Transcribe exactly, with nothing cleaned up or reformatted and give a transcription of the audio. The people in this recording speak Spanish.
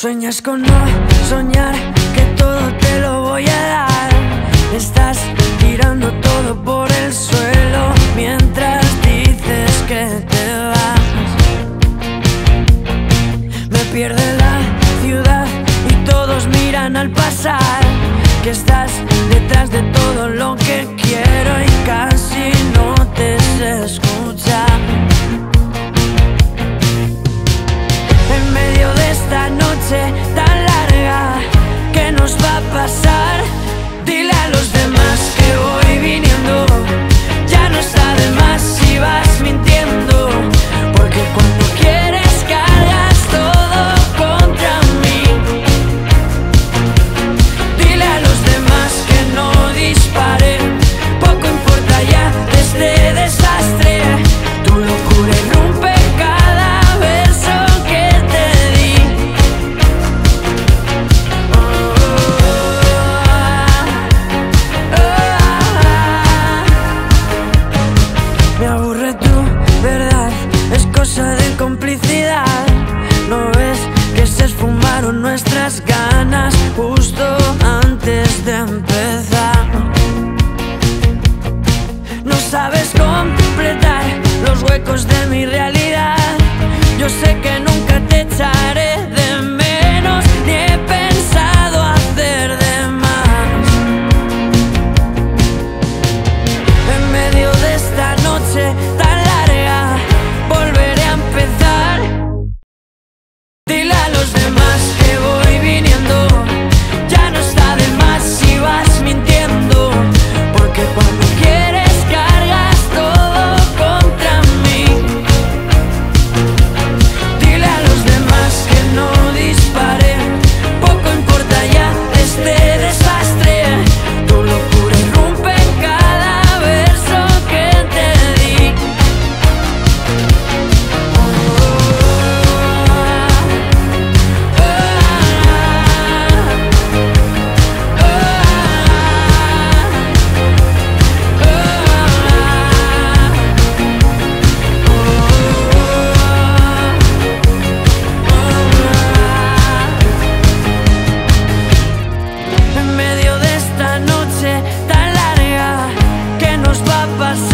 Sueñas con no soñar, que todo te lo voy a dar. Estás tirando todo por el suelo mientras dices que te vas. Me pierde la ciudad y todos miran al pasar, que estás detrás de todo lo que quiero y casi no te sé escuchar. En medio de esta noche tan larga, ¿qué nos va a pasar? Dile a los demás que voy viniendo, ya no está de más si vas mintiendo, porque cuando quieres cargas todo contra mí. Dile a los demás que no disparen, poco importa ya de este desastre. Tu locura irrumpe cada verso que te di. Oh, oh, oh, oh. Me aburre tu verdad, es cosa de complicidad. ¿No ves que se esfumaron nuestras ganas justo antes de empezar? No sabes completar los huecos de mi realidad. Yo sé que nunca te echaré de menos, ni he pensado hacer de más. En medio de esta noche tan larga, volveré a empezar. Dile a los demás que voy viniendo, ya no está de más si vas mintiendo, porque cuando quieres cargas todo contra mí. Dile a los demás que no disparen, poco importa ya este desastre. Tu locura irrumpe en cada verso que te di. Oh, oh, oh, oh, En medio de esta noche tan larga, ¿qué nos va a pasar?